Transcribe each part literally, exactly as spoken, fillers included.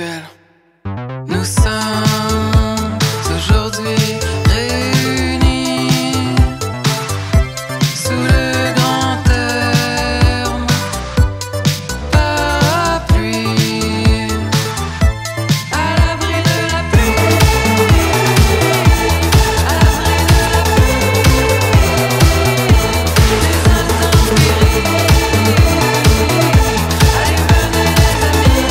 Allosexuel. Nous sommes aujourd'hui réunis sous le grand terme parapluie, à l'abri de la pluie, à l'abri de la pluie, des intempéries. Allez, venez les amis.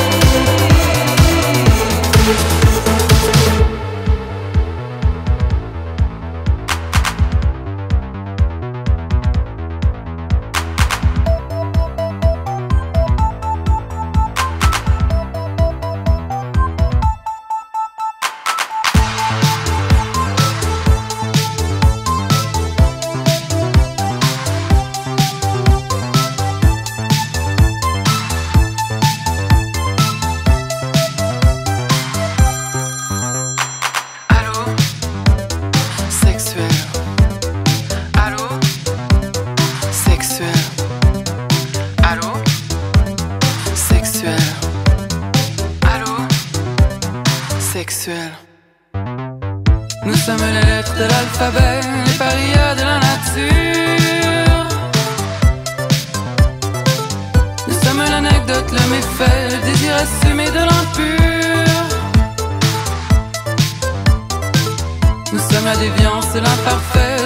Allosexuel. Nous sommes les lettres de l'alphabet, les parias de la nature. Nous sommes l'anecdote, le méfait, le désir assumé de l'impur. Nous sommes la déviance, l'imparfait,